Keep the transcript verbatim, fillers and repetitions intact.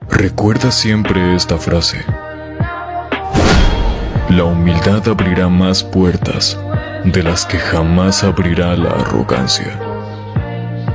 Recuerda siempre esta frase: la humildad abrirá más puertas de las que jamás abrirá la arrogancia.